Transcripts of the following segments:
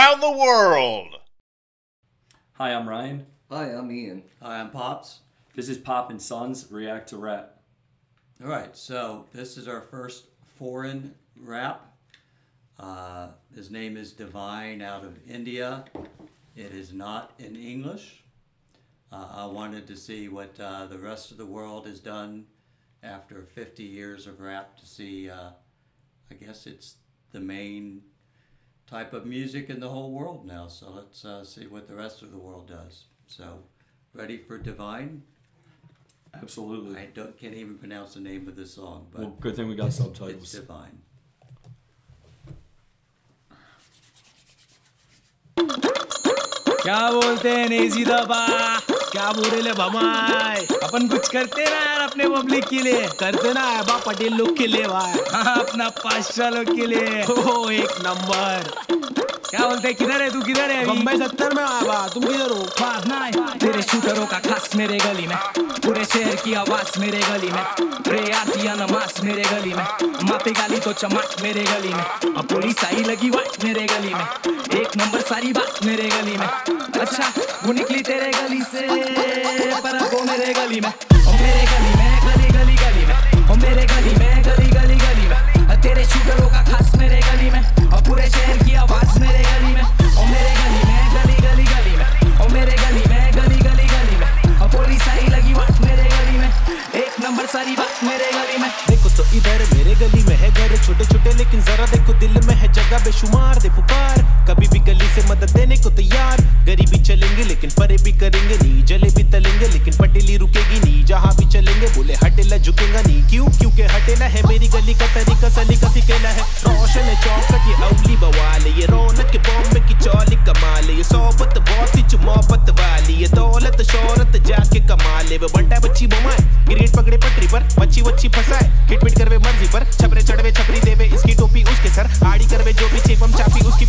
around the world. Hi, I'm Ryan. Hi, I'm Ian. Hi, I'm Pops. This is Pop and Sons React to Rap. All right, so this is our first foreign rap. His name is Devine out of India. It is not in English. I wanted to see what the rest of the world has done after 50 years of rap to see, I guess it's the main type of music in the whole world now. So let's see what the rest of the world does. So, ready for Devine? Absolutely. I can't even pronounce the name of this song, but Well, good thing we got subtitles. it's Devine. क्या बोलते हैं नेजी दबा क्या बोले ले भमाई अपन कुछ करते ना यार अपने पब्लिक के लिए करते ना बा पटेल लोग के लिए भाई हाँ अपना पाशा लोग के लिए ओ एक नंबर क्या बोलते किधर है तू किधर है बम्बई 70 में आया बा तुम किधर हो पास ना तेरे शूटरों का खास मेरे गली में पूरे शहर की आवाज मेरे गली में रे आती नमाज मेरे गली में मापे गाली तो चमाट मेरे गली में अब पुलिस आई लगी वाट मेरे गली में एक नंबर सारी बात मेरे गली में अच्छा वो निकली तेरे गली से पर अब वो मेरे गली में ओ मेरे गली में गली गली गली में ओ मेरे गली में गली गली गली में तेरे शूटरों का खास मेरे गली में और पूरे शहर की आवाज मेरे गली में ओ मेरे गली में गली गली गली में ओ मेरे गली में गली गली गली में और पुलिस आई लगी वाट मेरे गली में एक नंबर सारी बात मेरे गली में देखो तो इधर मेरे गली में है घर छोटे छोटे लेकिन जरा देखो दिल में है जगह बेशुमार दे पुकार कभी भी गली से मदद देने को तैयार गरीबी चलेंगे लेकिन फरे भी करेंगे नहीं जले भी तलेंगे लेकिन पटेली रुकेगी नहीं जहाँ भी चलेंगे बोले हटेला झुकेगा नहीं क्यों क्योंकि हटेला है मेरी गली का तरीका सलीका सिकेला है रोशन है चौकट ये अवली बवाल ये रौनक के बॉम्बे की चौली कमाल ये सोबत बहुत ही मोहब्बत वाली ये दौलत शोहरत जाके कमाल वो बंटा बच्ची बोमाए गिरेट पकड़े पटरी पर बच्ची वच्ची फंसाए खिटपिट करवे मर्जी पर छपरे चढ़वे छपरी देवे इसकी टोपी उसके सर आड़ी करवे जो भी चेपम चापी उसकी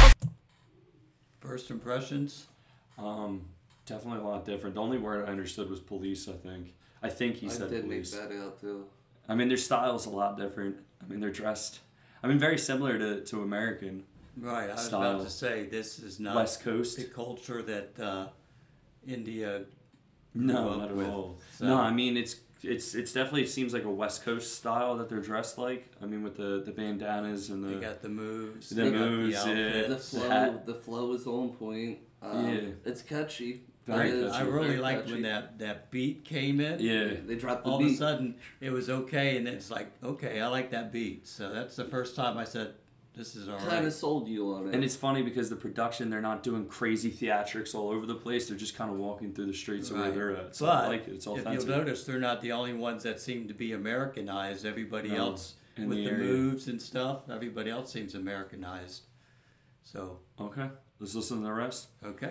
First impressions? Definitely a lot different. The only word I understood was police, I think. I think he said did police. make that out too. I mean, their style's a lot different. I mean, they're dressed, I mean, very similar to American. Right, I was style. about to say, this is not West Coast. the culture that India No, grew up not at with. all. So- No, I mean, it's definitely seems like a West Coast style that they're dressed like. I mean, with the bandanas and They the... got the moves. The they got moves, the outfit. The flow is on point. Yeah. It's catchy. Very It is catchy. I really very liked catchy. when that beat came in. Yeah. They dropped the All beat. of a sudden, it was okay, and it's like, okay, I like that beat. So that's the first time I said, this is all Kind right. of sold you on it. And it's funny because the production, they're not doing crazy theatrics all over the place. They're just kind of walking through the streets of where Right. they're at. So But I like it. It's if authentic. you'll notice, they're not the only ones that seem to be Americanized. Everybody No, else in with the the area. moves and stuff, everybody else seems Americanized. So, Okay, let's listen to the rest. okay.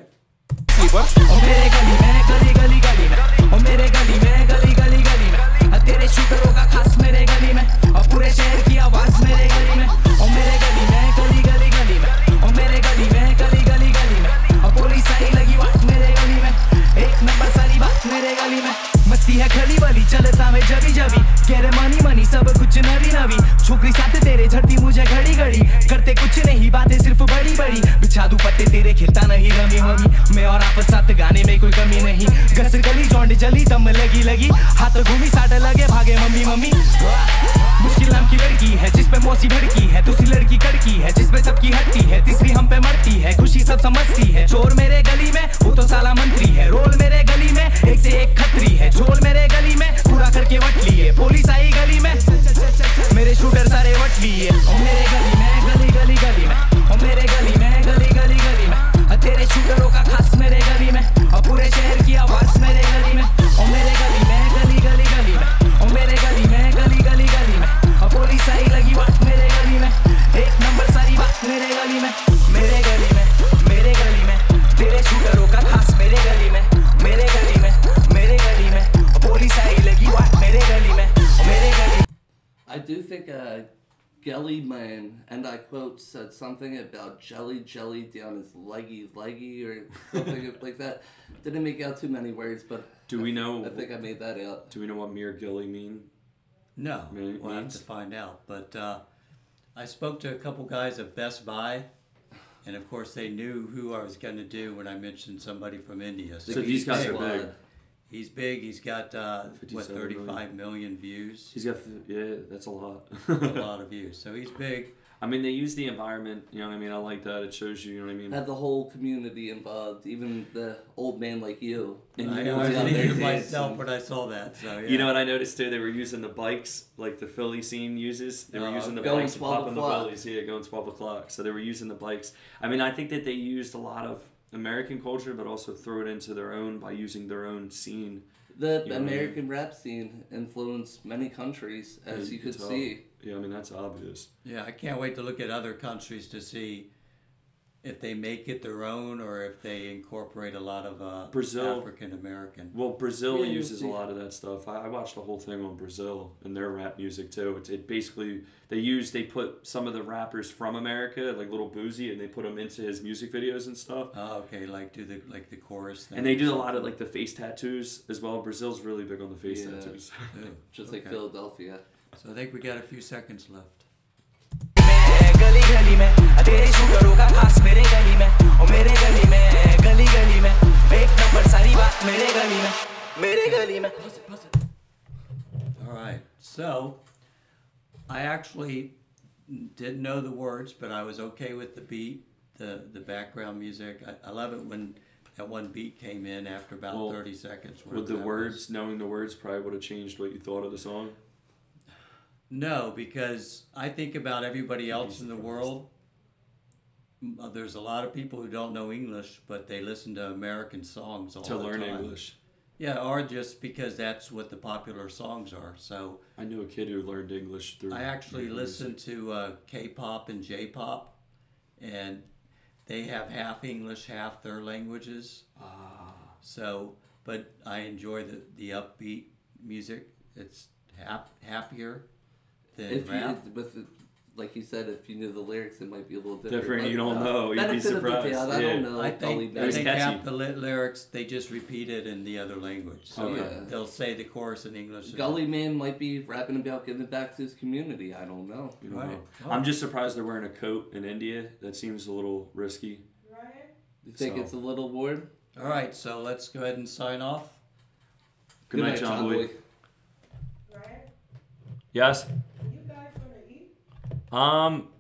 ओ मेरे गली में गली गली गली में ओ मेरे गली में गली गली गली में तेरे शूटरों का खास मेरे गली में और पूरे शहर की आवाज मेरे गली में ओ मेरे गली में गली गली गली में ओ मेरे गली में गली गली गली में और पुलिस आई लगी वाट मेरे गली में एक नंबर सारी बात मेरे गली में मस्ती है खली वाली चलता मैं जबी जबी गेरे मनी मनी सब कुछ नवी नवी छोकरी साथ तेरे झड़ती मुझे घड़ी घड़ी करते कुछ नहीं बातें सिर्फ बड़ी बड़ी बिछा दूं पत्ते तेरे खिलता नहीं रमी ममी मैं और आप साथ गाने में कोई कमी नहीं गसर गली जौंड जली दम लगी लगी हाथ घूमी साट लगे भागे मम्मी मम्मी मुश्किल नाम की लड़की है जिस पे मौसी भड़की है दूसरी लड़की कड़की है जिस पे सबकी हटती है तीसरी हम पे मरती है खुशी सब समझती है चोर मेरे गली में वो तो साला मंत्री है रोल मेरे गली में एक से एक खतरी है झोल मेरे गली में पूरा करके वट लिए पुलिस आई गली में मेरे शूटर सारे वट लिए ओ मेरे गली में गली गली गली में ओ मेरे गली में गली गली गली में तेरे शूटरों का खास मेरे गली में और पूरे शहर की आवाज मेरे गली में ओ मेरे गली में गली गली गली में ओ मेरे गली में गली गली गली में और पुलिस आई लगी वाट मेरे गली में एक नंबर सारी बात मेरे गली में मेरे गली में तेरे शूटरों का खास मेरे गली में मेरे गली में और पुलिस आई लगी वाट मेरे गली में मेरे गली I do think Gully man, and I quote, said something about jelly down his leggy or something like that. Didn't make out too many words, but Do we know? I think I made that out. Do we know what mere Gully mean? No, Means? we'll have to find out. But I spoke to a couple guys at Best Buy, And of course, they knew who I was going to do when I mentioned somebody from India. So these guys are big. He's big. He's got, 35 million views. He's got, that's a lot. A lot of views. So he's big. I mean, they use the environment, you know what I mean? I like that. It shows you, you know what I mean? Had the whole community involved, even the old man like you. And I you know was what? thinking to myself when I saw that. So yeah. You know what I noticed too? They were using the bikes like the Philly scene uses. They were using the bikes and popping the willies. Yeah, going 12 o'clock. So they were using the bikes. I mean, I think that they used a lot of American culture, but also threw it into their own by using their own scene. The American rap scene influenced many countries, as you could see. Yeah, I mean, that's obvious. Yeah, I can't wait to look at other countries to see if they make it their own or if they incorporate a lot of Brazil, African American. Well, Brazil uses a lot of that stuff. I watched the whole thing on Brazil and their rap music too. It basically they put some of the rappers from America, like Little Boozy, and they put them into his music videos and stuff. Oh, okay, like do the chorus thing. And they do a lot of like the face tattoos as well. Brazil's really big on the face tattoos. Just like Philadelphia. So I think we got a few seconds left. गली गली में तेरे शूटरों का खास मेरे गली में ओ मेरे गली में गली गली में एक नंबर सारी बात मेरे गली में All right, so I actually didn't know the words, but I was okay with the beat, the background music. I love it when that one beat came in after about 30 seconds. With the words, knowing the words probably would have changed what you thought of the song. No, because I think about everybody else in the world. There's a lot of people who don't know English, but they listen to American songs all the time. To learn English. Yeah, or just because that's what the popular songs are. So I knew a kid who learned English through. I actually listen to K-pop and J-pop, and they have half English, half their languages. So, but I enjoy the upbeat music. It's happier. If like you said, if you knew the lyrics, it might be a little different. Different, you don't know. You'd be surprised. I don't know. I think half the lyrics they just repeat it in the other language. So they'll say the chorus in English. Gully Man might be rapping about giving back to his community. I don't know. You don't know. I'm just surprised they're wearing a coat in India. That seems a little risky. You think it's a little weird? All right, so let's go ahead and sign off. Good night, John Boy. Yes. You guys gonna eat?